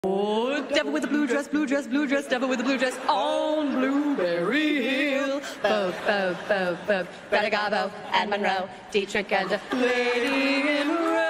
Oh, devil with a blue dress, blue dress, blue dress, devil with a blue dress on Blueberry Hill. Bo, bo, bo, bo, Greta Garbo and Monroe, Dietrich and the Lady in Red.